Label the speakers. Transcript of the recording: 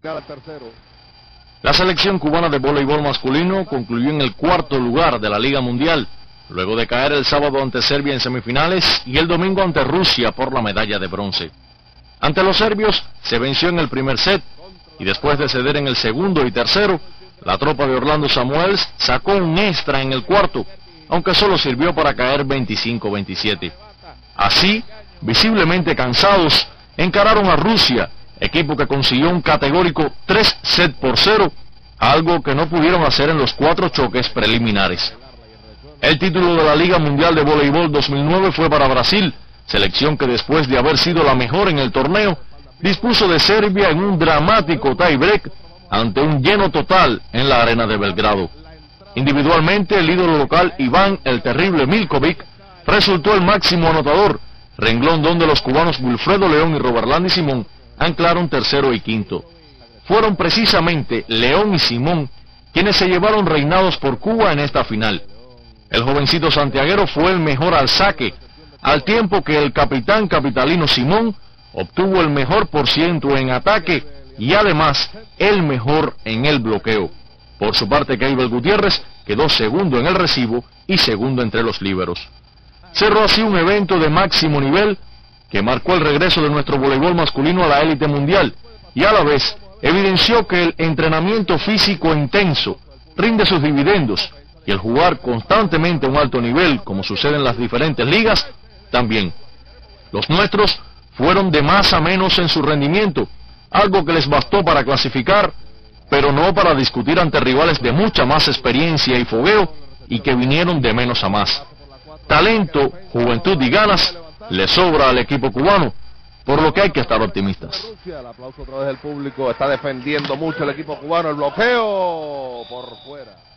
Speaker 1: La selección cubana de voleibol masculino concluyó en el cuarto lugar de la Liga Mundial, luego de caer el sábado ante Serbia en semifinales y el domingo ante Rusia por la medalla de bronce. Ante los serbios se venció en el primer set y después de ceder en el segundo y tercero, la tropa de Orlando Samuels sacó un extra en el cuarto, aunque solo sirvió para caer 25-27. Así, visiblemente cansados, encararon a Rusia, equipo que consiguió un categórico 3-0, algo que no pudieron hacer en los 4 choques preliminares. El título de la Liga Mundial de Voleibol 2009 fue para Brasil, selección que después de haber sido la mejor en el torneo, dispuso de Serbia en un dramático tie-break ante un lleno total en la arena de Belgrado. Individualmente, el ídolo local Iván el Terrible Milkovic resultó el máximo anotador, renglón donde los cubanos Wilfredo León y Roberlandi Simón anclaron tercero y quinto. Fueron precisamente León y Simón quienes se llevaron reinados por Cuba en esta final. El jovencito santiaguero fue el mejor al saque, al tiempo que el capitán capitalino Simón obtuvo el mejor % en ataque y además el mejor en el bloqueo. Por su parte, Keibel Gutiérrez quedó segundo en el recibo y segundo entre los líberos. Cerró así un evento de máximo nivel que marcó el regreso de nuestro voleibol masculino a la élite mundial y a la vez evidenció que el entrenamiento físico intenso rinde sus dividendos y el jugar constantemente a un alto nivel, como sucede en las diferentes ligas, también. Los nuestros fueron de más a menos en su rendimiento, algo que les bastó para clasificar, pero no para discutir ante rivales de mucha más experiencia y fogueo y que vinieron de menos a más. Talento, juventud y ganas le sobra al equipo cubano, por lo que hay que estar optimistas.
Speaker 2: El aplauso otra vez del público, está defendiendo mucho el equipo cubano, el bloqueo por fuera.